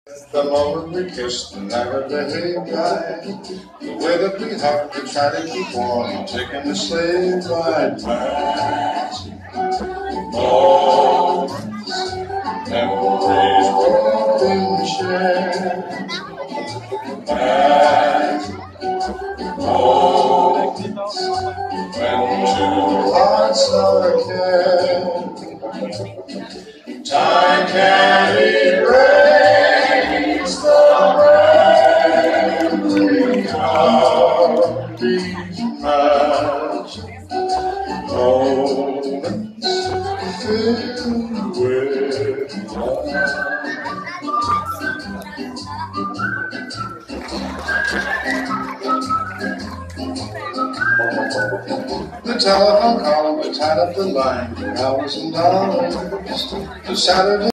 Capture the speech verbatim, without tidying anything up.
The moment we kissed, the never behaved right. The way that we hugged to try to keep warm, taking the sleigh ride back. Moments, memories we've been shared. Back, moments, when two hearts are akin. Time can't erase the memory of these magic moments filled with love. The telephone call, we tied up the line for hours and dollars. The Saturday